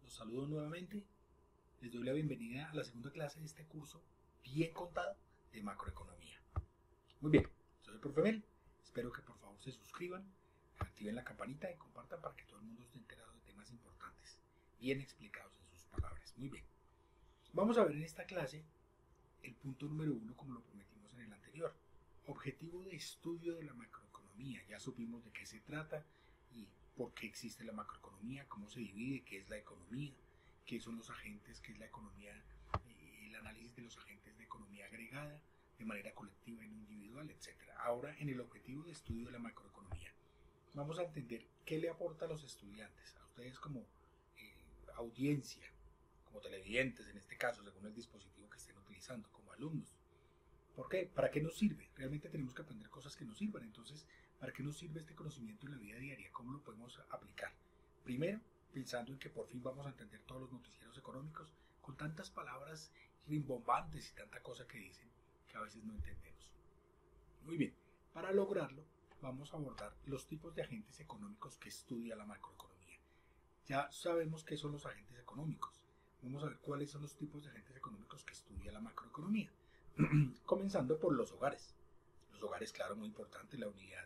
Los saludo nuevamente. Les doy la bienvenida a la segunda clase de este curso bien contado de macroeconomía. Muy bien, soy el profe Mel. Espero que por favor se suscriban, activen la campanita y compartan para que todo el mundo esté enterado de temas importantes, bien explicados en sus palabras. Muy bien. Vamos a ver en esta clase el punto número 1 como lo prometimos en el anterior. Objetivo de estudio de la macroeconomía. Ya supimos de qué se trata y por qué existe la macroeconomía, cómo se divide, qué es la economía, qué son los agentes, qué es la economía, el análisis de los agentes de economía agregada, de manera colectiva y no individual, etc. Ahora, en el objetivo de estudio de la macroeconomía, vamos a entender qué le aporta a los estudiantes, a ustedes como audiencia, como televidentes en este caso, según el dispositivo que estén utilizando, como alumnos. ¿Por qué? ¿Para qué nos sirve? Realmente tenemos que aprender cosas que nos sirvan. Entonces, ¿para qué nos sirve este conocimiento en la vida diaria? ¿Cómo lo podemos aplicar? Primero, pensando en que por fin vamos a entender todos los noticieros económicos con tantas palabras rimbombantes y tanta cosa que dicen que a veces no entendemos. Muy bien, para lograrlo vamos a abordar los tipos de agentes económicos que estudia la macroeconomía. Ya sabemos qué son los agentes económicos. Vamos a ver cuáles son los tipos de agentes económicos que estudia la macroeconomía. Comenzando por los hogares. Los hogares, claro, muy importante, la unidad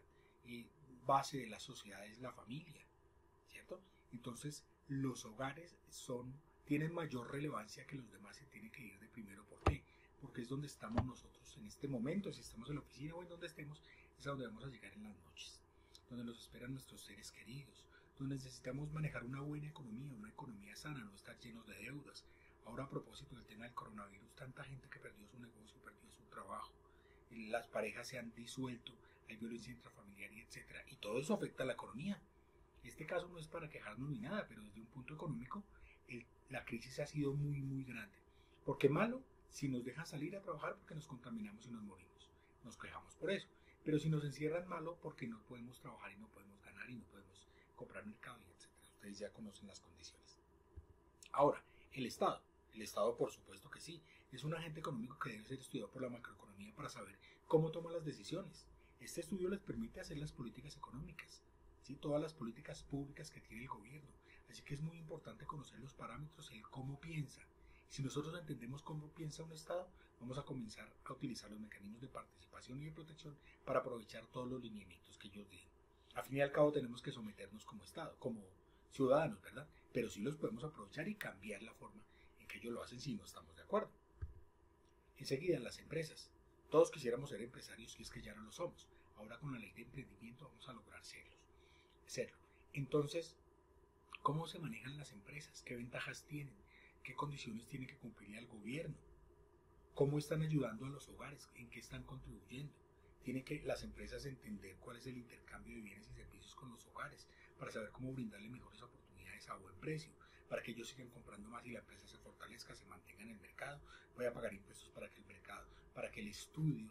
base de la sociedad es la familia, ¿cierto? Entonces, los hogares tienen mayor relevancia que los demás, se tienen que ir de primero. ¿Por qué? Porque es donde estamos nosotros en este momento. Si estamos en la oficina o en donde estemos, es a donde vamos a llegar en las noches, donde nos esperan nuestros seres queridos, donde necesitamos manejar una buena economía, una economía sana, no estar llenos de deudas. Ahora, a propósito del tema del coronavirus, tanta gente que perdió su negocio, perdió su trabajo, las parejas se han disuelto, hay violencia intrafamiliar y etcétera, y todo eso afecta a la economía. Este caso no es para quejarnos ni nada, pero desde un punto económico la crisis ha sido muy grande. Porque malo si nos dejan salir a trabajar porque nos contaminamos y nos morimos, nos quejamos por eso. Pero si nos encierran, malo porque no podemos trabajar y no podemos ganar y no podemos comprar mercado y etcétera. Ustedes ya conocen las condiciones. Ahora, el Estado. El Estado, por supuesto que sí, es un agente económico que debe ser estudiado por la macroeconomía para saber cómo toma las decisiones. Este estudio les permite hacer las políticas económicas, ¿sí? Todas las políticas públicas que tiene el gobierno. Así que es muy importante conocer los parámetros y el cómo piensa. Si nosotros entendemos cómo piensa un Estado, vamos a comenzar a utilizar los mecanismos de participación y de protección para aprovechar todos los lineamientos que ellos den. Al fin y al cabo tenemos que someternos como Estado, como ciudadanos, ¿verdad? Pero sí los podemos aprovechar y cambiar la forma en que ellos lo hacen si no estamos de acuerdo. Enseguida, las empresas. Todos quisiéramos ser empresarios y es que ya no lo somos. Ahora con la ley de emprendimiento vamos a lograr serlo. Entonces, ¿cómo se manejan las empresas? ¿Qué ventajas tienen? ¿Qué condiciones tiene que cumplir el gobierno? ¿Cómo están ayudando a los hogares? ¿En qué están contribuyendo? Tienen que las empresas entender cuál es el intercambio de bienes y servicios con los hogares para saber cómo brindarle mejores oportunidades a buen precio, para que ellos sigan comprando más y la empresa se fortalezca, se mantenga en el mercado, vaya a pagar impuestos para que el mercado, para que el estudio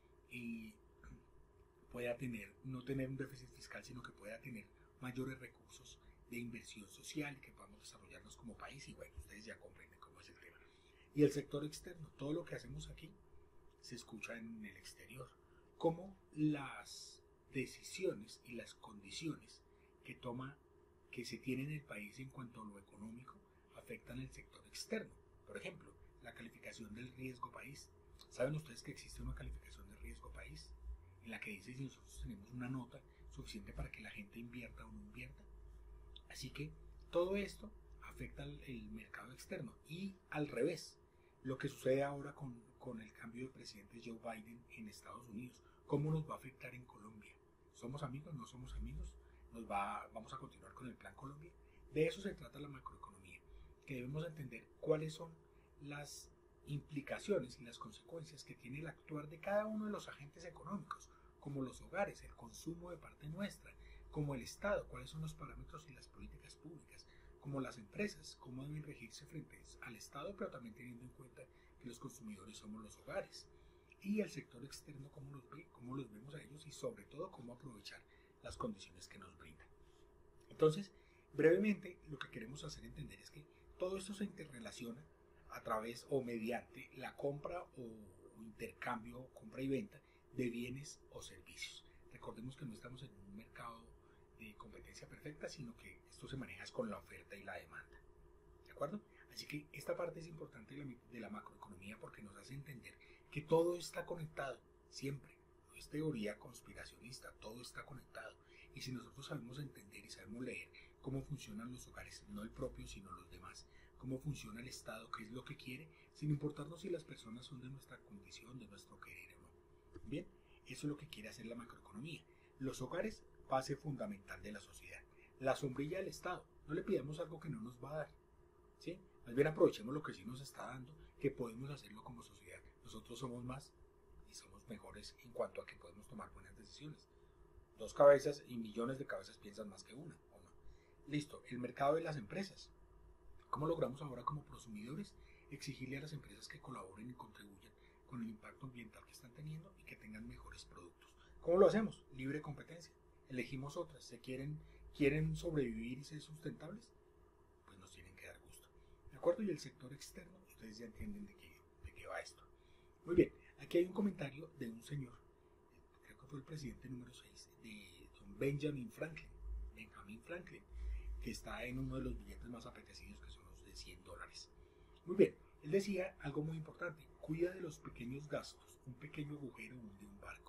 pueda no tener un déficit fiscal, sino que pueda tener mayores recursos de inversión social y que podamos desarrollarnos como país. Y bueno, ustedes ya comprenden cómo es el tema. Y el sector externo, todo lo que hacemos aquí se escucha en el exterior. Cómo las decisiones y las condiciones que se tienen en el país en cuanto a lo económico afectan el sector externo. Por ejemplo, la calificación del riesgo país. ¿Saben ustedes que existe una calificación de riesgo país? En la que dice si nosotros tenemos una nota suficiente para que la gente invierta o no invierta. Así que todo esto afecta el mercado externo y al revés, lo que sucede ahora con el cambio de presidente Joe Biden en Estados Unidos, ¿cómo nos va a afectar en Colombia? ¿Somos amigos? ¿No somos amigos? ¿Vamos a continuar con el Plan Colombia? De eso se trata la macroeconomía, que debemos entender cuáles son las implicaciones y las consecuencias que tiene el actuar de cada uno de los agentes económicos, como los hogares, el consumo de parte nuestra, como el Estado, cuáles son los parámetros y las políticas públicas, como las empresas, cómo deben regirse frente al Estado, pero también teniendo en cuenta que los consumidores somos los hogares, y el sector externo, cómo los vemos a ellos y sobre todo cómo aprovechar las condiciones que nos brindan. Entonces, brevemente, lo que queremos hacer entender es que todo esto se interrelaciona a través o mediante la compra o intercambio, compra y venta de bienes o servicios. Recordemos que no estamos en un mercado de competencia perfecta, sino que esto se maneja con la oferta y la demanda. ¿De acuerdo? Así que esta parte es importante de la macroeconomía porque nos hace entender que todo está conectado, siempre. No es teoría conspiracionista, todo está conectado. Y si nosotros sabemos entender y sabemos leer cómo funcionan los hogares, no el propio, sino los demás, cómo funciona el Estado, qué es lo que quiere, sin importarnos si las personas son de nuestra condición, de nuestro querer o no. Bien, eso es lo que quiere hacer la macroeconomía. Los hogares, base fundamental de la sociedad. La sombrilla del Estado, no le pidamos algo que no nos va a dar, ¿sí? Más bien aprovechemos lo que sí nos está dando, que podemos hacerlo como sociedad. Nosotros somos más y somos mejores en cuanto a que podemos tomar buenas decisiones. Dos cabezas y millones de cabezas piensan más que una, ¿o no? Listo, el mercado de las empresas. ¿Cómo logramos ahora como prosumidores exigirle a las empresas que colaboren y contribuyan con el impacto ambiental que están teniendo y que tengan mejores productos? ¿Cómo lo hacemos? Libre competencia. Elegimos otras. ¿Quieren sobrevivir y ser sustentables? Pues nos tienen que dar gusto. ¿De acuerdo? Y el sector externo, ustedes ya entienden de qué va esto. Muy bien, aquí hay un comentario de un señor, creo que fue el presidente número 6 de don Benjamin Franklin, que está en uno de los billetes más apetecidos, que son los de $100. Muy bien, él decía algo muy importante: cuida de los pequeños gastos, un pequeño agujero hunde un barco.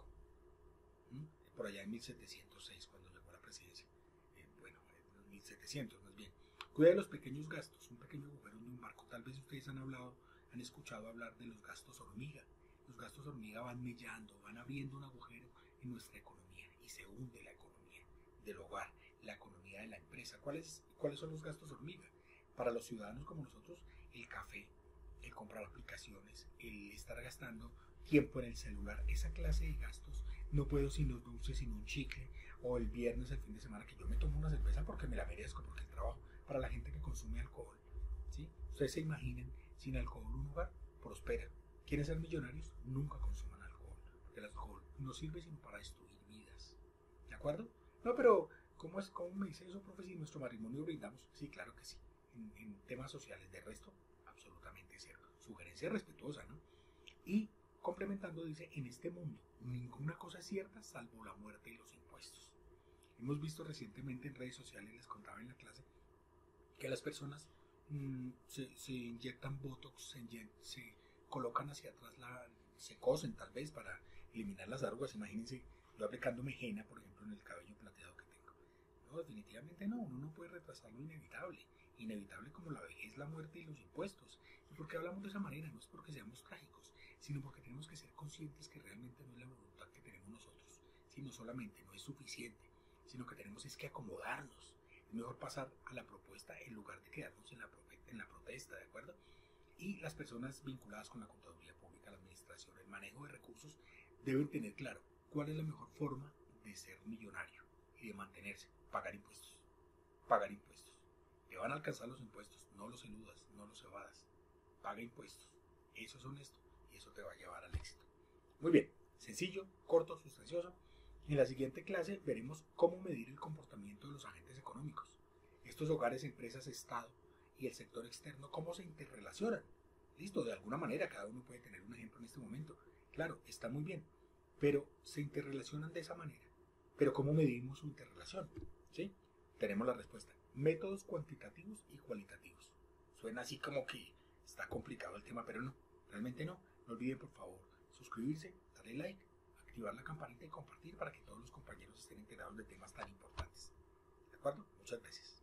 Por allá en 1706, cuando llegó a la presidencia. Bueno, en 1700 más bien. Cuida de los pequeños gastos, un pequeño agujero hunde un barco. Tal vez ustedes han escuchado hablar de los gastos hormiga. Los gastos hormiga van mellando, van abriendo un agujero en nuestra economía y se hunde la economía del hogar, la economía de la empresa. ¿Cuáles son los gastos hormiga? Para los ciudadanos como nosotros, el café, el comprar aplicaciones, el estar gastando tiempo en el celular, esa clase de gastos. No puedo sin los dulces, sin un chicle, o el viernes, el fin de semana, que yo me tomo una cerveza porque me la merezco, porque el trabajo. Para la gente que consume alcohol, ¿sí? Ustedes se imaginen, sin alcohol un hogar prospera. ¿Quieren ser millonarios? Nunca consuman alcohol, porque el alcohol no sirve sino para destruir vidas. ¿De acuerdo? No, pero ¿cómo me dice eso, profe, si en nuestro matrimonio brindamos? Sí, claro que sí. En temas sociales, de resto, absolutamente cero. Sugerencia respetuosa, ¿no? Y complementando, dice: en este mundo ninguna cosa es cierta salvo la muerte y los impuestos. Hemos visto recientemente en redes sociales, les contaba en la clase, que las personas se inyectan botox, se colocan hacia atrás, se cosen tal vez para eliminar las arrugas. Imagínense yo aplicándome henna, por ejemplo, en el cabello plateado que tengo. No, definitivamente no, uno no puede retrasar lo inevitable. Inevitable como la vejez, la muerte y los impuestos. ¿Y por qué hablamos de esa manera? No es porque seamos trágicos, sino porque tenemos que ser conscientes que realmente no es la voluntad que tenemos nosotros, sino solamente no es suficiente, sino que tenemos es que acomodarnos. Es mejor pasar a la propuesta en lugar de quedarnos en la protesta, ¿de acuerdo? Y las personas vinculadas con la contaduría pública, la administración, el manejo de recursos, deben tener claro cuál es la mejor forma de ser millonario y de mantenerse. Pagar impuestos. Pagar impuestos. Te van a alcanzar los impuestos, no los eludas, no los evadas. Paga impuestos. Eso es honesto y eso te va a llevar al éxito. Muy bien, sencillo, corto, sustancioso. En la siguiente clase veremos cómo medir el comportamiento de los agentes económicos. Estos hogares, empresas, Estado y el sector externo, cómo se interrelacionan. Listo, de alguna manera cada uno puede tener un ejemplo en este momento. Claro, está muy bien, pero se interrelacionan de esa manera. Pero ¿cómo medimos su interrelación? ¿Sí? Tenemos la respuesta: métodos cuantitativos y cualitativos. Suena así como que está complicado el tema, pero no, realmente no. No olviden, por favor, suscribirse, darle like, activar la campanita y compartir para que todos los compañeros estén enterados de temas tan importantes. ¿De acuerdo? Muchas gracias.